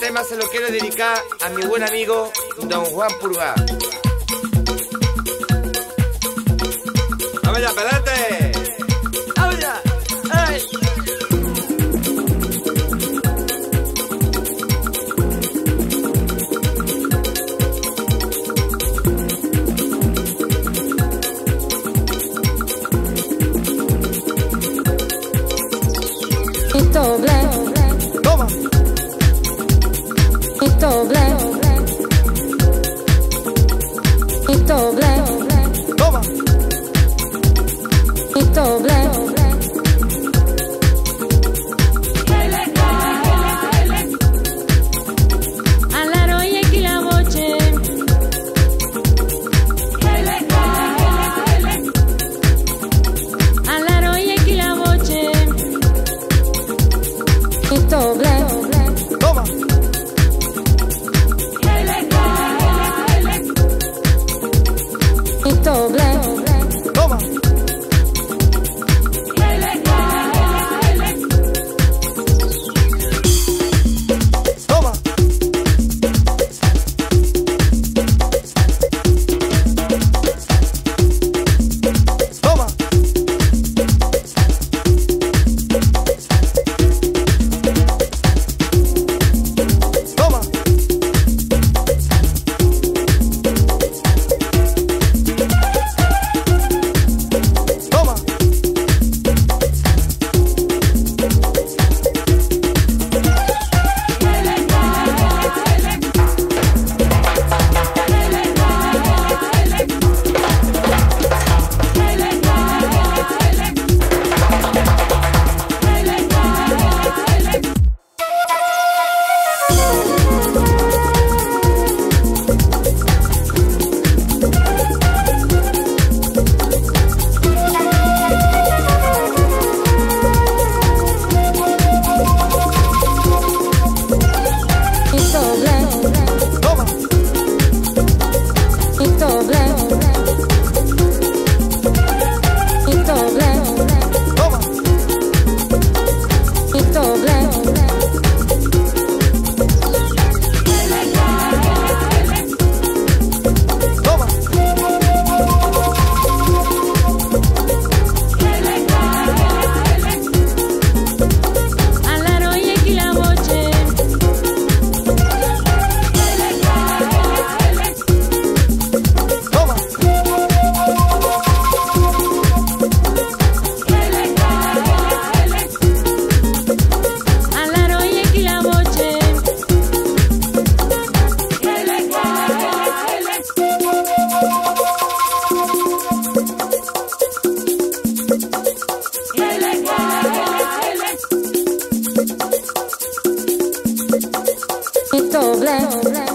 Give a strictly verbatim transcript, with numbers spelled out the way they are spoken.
tema se lo quiero dedicar a mi buen amigo Don Juan Purga. ¡Vamos ya, pedante! ¡Vamos ya! ¡Ay! Esto black. Toma. Esto black. Esto black. Toma. Esto black. Alaro y aquí la boche. Alaro y aquí la boche. Esto black. Toma. Esto black. Toma. Toma. Toma. Toma. Toma. Esto black. Toma. Esto black. Esto black. Toma. Esto black. Toma. Alaro y aquí la boche. Toma. Alaro y aquí la boche. Esto black.